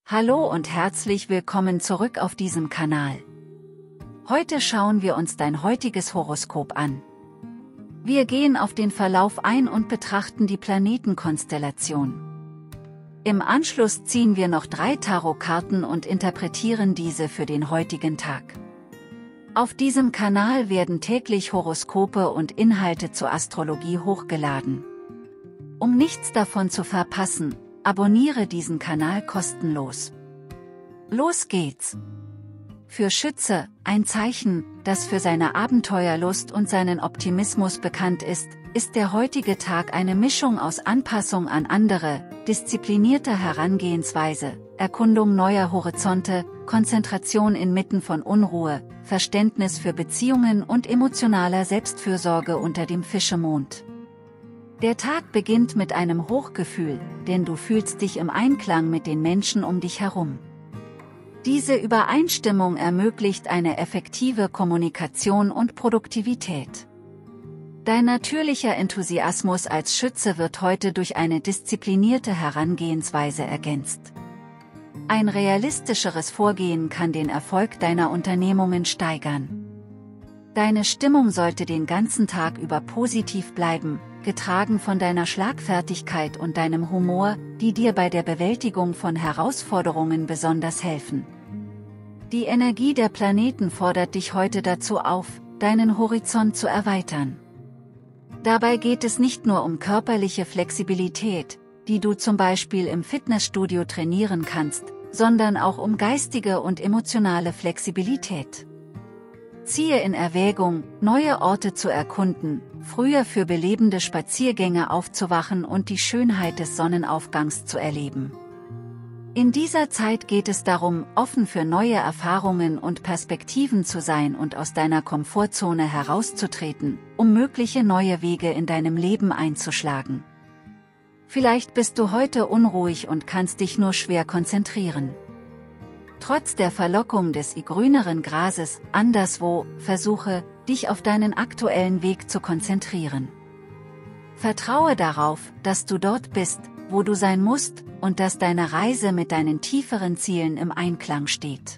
Hallo und herzlich willkommen zurück auf diesem Kanal. Heute schauen wir uns dein heutiges Horoskop an. Wir gehen auf den Verlauf ein und betrachten die Planetenkonstellation. Im Anschluss ziehen wir noch 3 Tarotkarten und interpretieren diese für den heutigen Tag. Auf diesem Kanal werden täglich Horoskope und Inhalte zur Astrologie hochgeladen. Um nichts davon zu verpassen, abonniere diesen Kanal kostenlos. Los geht's! Für Schütze, ein Zeichen, das für seine Abenteuerlust und seinen Optimismus bekannt ist der heutige Tag eine Mischung aus Anpassung an andere, disziplinierter Herangehensweise, Erkundung neuer Horizonte, Konzentration inmitten von Unruhe, Verständnis für Beziehungen und emotionaler Selbstfürsorge unter dem Fischemond. Der Tag beginnt mit einem Hochgefühl, denn du fühlst dich im Einklang mit den Menschen um dich herum. Diese Übereinstimmung ermöglicht eine effektive Kommunikation und Produktivität. Dein natürlicher Enthusiasmus als Schütze wird heute durch eine disziplinierte Herangehensweise ergänzt. Ein realistischeres Vorgehen kann den Erfolg deiner Unternehmungen steigern. Deine Stimmung sollte den ganzen Tag über positiv bleiben, getragen von deiner Schlagfertigkeit und deinem Humor, die dir bei der Bewältigung von Herausforderungen besonders helfen. Die Energie der Planeten fordert dich heute dazu auf, deinen Horizont zu erweitern. Dabei geht es nicht nur um körperliche Flexibilität, die du zum Beispiel im Fitnessstudio trainieren kannst, sondern auch um geistige und emotionale Flexibilität. Ziehe in Erwägung, neue Orte zu erkunden, früher für belebende Spaziergänge aufzuwachen und die Schönheit des Sonnenaufgangs zu erleben. In dieser Zeit geht es darum, offen für neue Erfahrungen und Perspektiven zu sein und aus deiner Komfortzone herauszutreten, um mögliche neue Wege in deinem Leben einzuschlagen. Vielleicht bist du heute unruhig und kannst dich nur schwer konzentrieren. Trotz der Verlockung des grüneren Grases anderswo, versuche, dich auf deinen aktuellen Weg zu konzentrieren. Vertraue darauf, dass du dort bist, wo du sein musst, und dass deine Reise mit deinen tieferen Zielen im Einklang steht.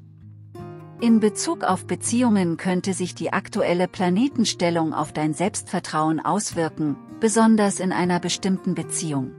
In Bezug auf Beziehungen könnte sich die aktuelle Planetenstellung auf dein Selbstvertrauen auswirken, besonders in einer bestimmten Beziehung.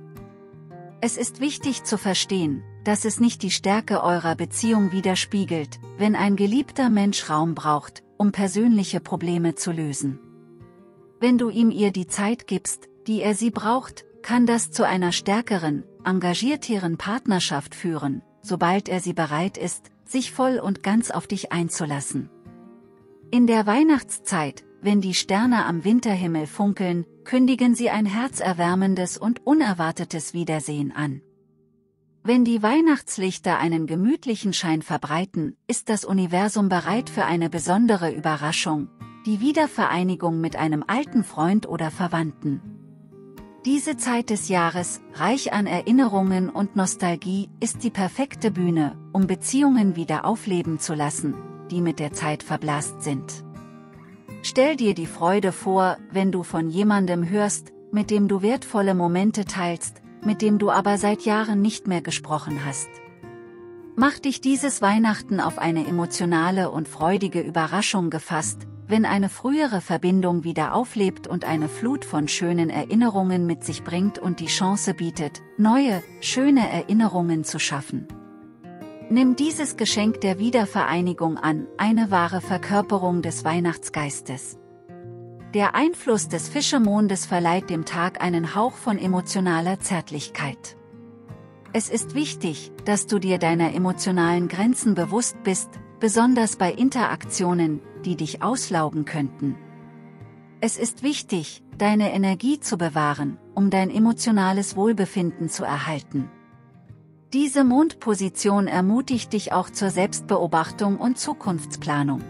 Es ist wichtig zu verstehen, dass es nicht die Stärke eurer Beziehung widerspiegelt, wenn ein geliebter Mensch Raum braucht, um persönliche Probleme zu lösen. Wenn du ihm/ihr die Zeit gibst, die er sie braucht, kann das zu einer stärkeren, engagierteren Partnerschaft führen, sobald er/sie bereit ist, sich voll und ganz auf dich einzulassen. In der Weihnachtszeit, wenn die Sterne am Winterhimmel funkeln, kündigen sie ein herzerwärmendes und unerwartetes Wiedersehen an. Wenn die Weihnachtslichter einen gemütlichen Schein verbreiten, ist das Universum bereit für eine besondere Überraschung, die Wiedervereinigung mit einem alten Freund oder Verwandten. Diese Zeit des Jahres, reich an Erinnerungen und Nostalgie, ist die perfekte Bühne, um Beziehungen wieder aufleben zu lassen, die mit der Zeit verblasst sind. Stell dir die Freude vor, wenn du von jemandem hörst, mit dem du wertvolle Momente teilst, mit dem du aber seit Jahren nicht mehr gesprochen hast. Mach dich dieses Weihnachten auf eine emotionale und freudige Überraschung gefasst, wenn eine frühere Verbindung wieder auflebt und eine Flut von schönen Erinnerungen mit sich bringt und die Chance bietet, neue, schöne Erinnerungen zu schaffen. Nimm dieses Geschenk der Wiedervereinigung an, eine wahre Verkörperung des Weihnachtsgeistes. Der Einfluss des Fischemondes verleiht dem Tag einen Hauch von emotionaler Zärtlichkeit. Es ist wichtig, dass du dir deiner emotionalen Grenzen bewusst bist, besonders bei Interaktionen, die dich auslaugen könnten. Es ist wichtig, deine Energie zu bewahren, um dein emotionales Wohlbefinden zu erhalten. Diese Mondposition ermutigt dich auch zur Selbstbeobachtung und Zukunftsplanung.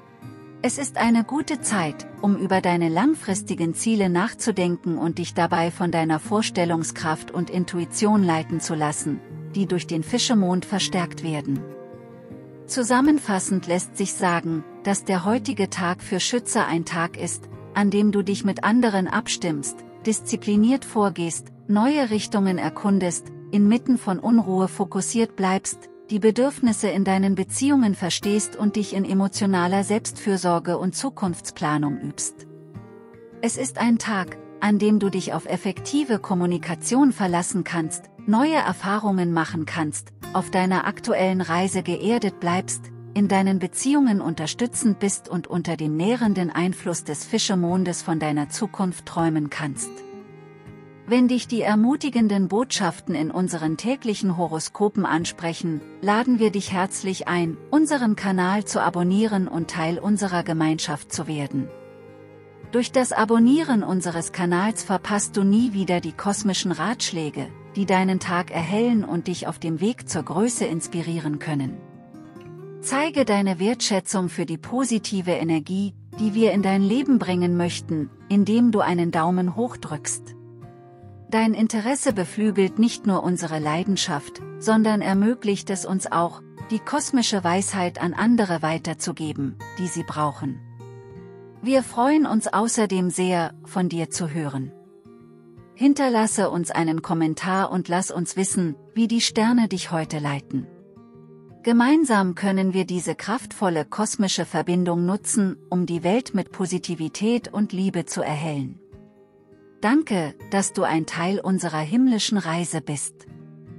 Es ist eine gute Zeit, um über deine langfristigen Ziele nachzudenken und dich dabei von deiner Vorstellungskraft und Intuition leiten zu lassen, die durch den Fischemond verstärkt werden. Zusammenfassend lässt sich sagen, dass der heutige Tag für Schütze ein Tag ist, an dem du dich mit anderen abstimmst, diszipliniert vorgehst, neue Richtungen erkundest, inmitten von Unruhe fokussiert bleibst, die Bedürfnisse in deinen Beziehungen verstehst und dich in emotionaler Selbstfürsorge und Zukunftsplanung übst. Es ist ein Tag, an dem du dich auf effektive Kommunikation verlassen kannst, neue Erfahrungen machen kannst, auf deiner aktuellen Reise geerdet bleibst, in deinen Beziehungen unterstützend bist und unter dem nährenden Einfluss des Fischemondes von deiner Zukunft träumen kannst. Wenn dich die ermutigenden Botschaften in unseren täglichen Horoskopen ansprechen, laden wir dich herzlich ein, unseren Kanal zu abonnieren und Teil unserer Gemeinschaft zu werden. Durch das Abonnieren unseres Kanals verpasst du nie wieder die kosmischen Ratschläge, die deinen Tag erhellen und dich auf dem Weg zur Größe inspirieren können. Zeige deine Wertschätzung für die positive Energie, die wir in dein Leben bringen möchten, indem du einen Daumen hoch drückst. Dein Interesse beflügelt nicht nur unsere Leidenschaft, sondern ermöglicht es uns auch, die kosmische Weisheit an andere weiterzugeben, die sie brauchen. Wir freuen uns außerdem sehr, von dir zu hören. Hinterlasse uns einen Kommentar und lass uns wissen, wie die Sterne dich heute leiten. Gemeinsam können wir diese kraftvolle kosmische Verbindung nutzen, um die Welt mit Positivität und Liebe zu erhellen. Danke, dass du ein Teil unserer himmlischen Reise bist.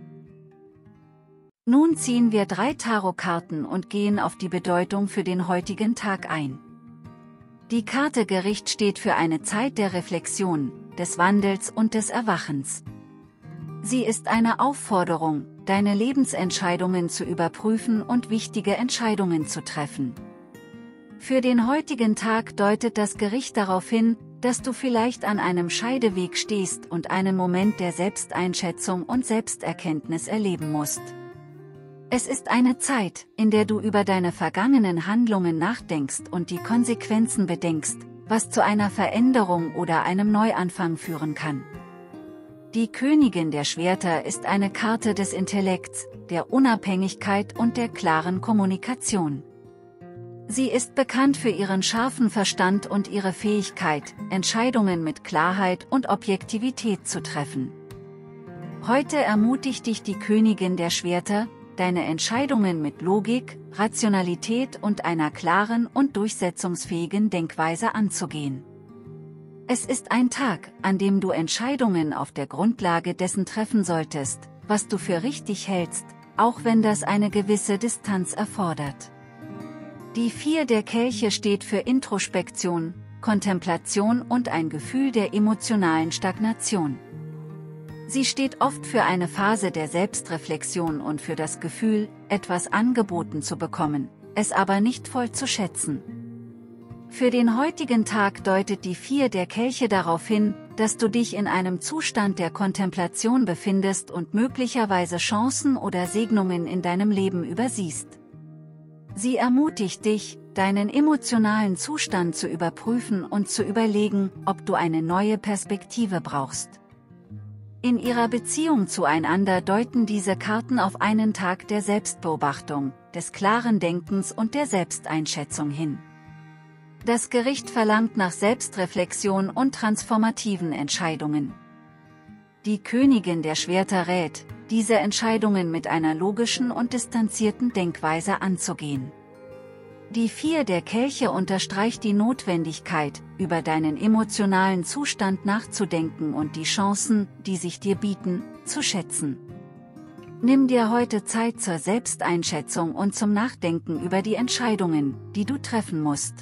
Nun ziehen wir 3 Tarotkarten und gehen auf die Bedeutung für den heutigen Tag ein. Die Karte Gericht steht für eine Zeit der Reflexion, des Wandels und des Erwachens. Sie ist eine Aufforderung, deine Lebensentscheidungen zu überprüfen und wichtige Entscheidungen zu treffen. Für den heutigen Tag deutet das Gericht darauf hin, dass du vielleicht an einem Scheideweg stehst und einen Moment der Selbsteinschätzung und Selbsterkenntnis erleben musst. Es ist eine Zeit, in der du über deine vergangenen Handlungen nachdenkst und die Konsequenzen bedenkst, was zu einer Veränderung oder einem Neuanfang führen kann. Die Königin der Schwerter ist eine Karte des Intellekts, der Unabhängigkeit und der klaren Kommunikation. Sie ist bekannt für ihren scharfen Verstand und ihre Fähigkeit, Entscheidungen mit Klarheit und Objektivität zu treffen. Heute ermutigt dich die Königin der Schwerter, deine Entscheidungen mit Logik, Rationalität und einer klaren und durchsetzungsfähigen Denkweise anzugehen. Es ist ein Tag, an dem du Entscheidungen auf der Grundlage dessen treffen solltest, was du für richtig hältst, auch wenn das eine gewisse Distanz erfordert. Die 4 der Kelche steht für Introspektion, Kontemplation und ein Gefühl der emotionalen Stagnation. Sie steht oft für eine Phase der Selbstreflexion und für das Gefühl, etwas angeboten zu bekommen, es aber nicht voll zu schätzen. Für den heutigen Tag deutet die 4 der Kelche darauf hin, dass du dich in einem Zustand der Kontemplation befindest und möglicherweise Chancen oder Segnungen in deinem Leben übersiehst. Sie ermutigt dich, deinen emotionalen Zustand zu überprüfen und zu überlegen, ob du eine neue Perspektive brauchst. In ihrer Beziehung zueinander deuten diese Karten auf einen Tag der Selbstbeobachtung, des klaren Denkens und der Selbsteinschätzung hin. Das Gericht verlangt nach Selbstreflexion und transformativen Entscheidungen. Die Königin der Schwerter rät, diese Entscheidungen mit einer logischen und distanzierten Denkweise anzugehen. Die 4 der Kelche unterstreicht die Notwendigkeit, über deinen emotionalen Zustand nachzudenken und die Chancen, die sich dir bieten, zu schätzen. Nimm dir heute Zeit zur Selbsteinschätzung und zum Nachdenken über die Entscheidungen, die du treffen musst.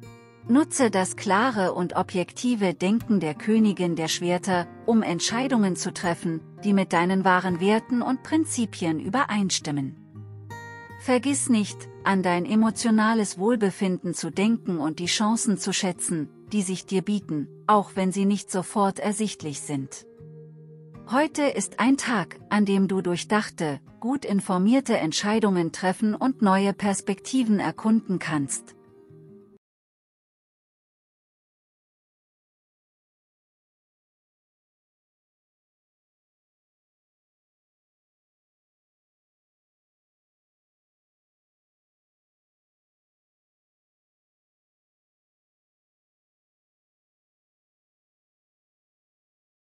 Nutze das klare und objektive Denken der Königin der Schwerter, um Entscheidungen zu treffen, die mit deinen wahren Werten und Prinzipien übereinstimmen. Vergiss nicht, an dein emotionales Wohlbefinden zu denken und die Chancen zu schätzen, die sich dir bieten, auch wenn sie nicht sofort ersichtlich sind. Heute ist ein Tag, an dem du durchdachte, gut informierte Entscheidungen treffen und neue Perspektiven erkunden kannst.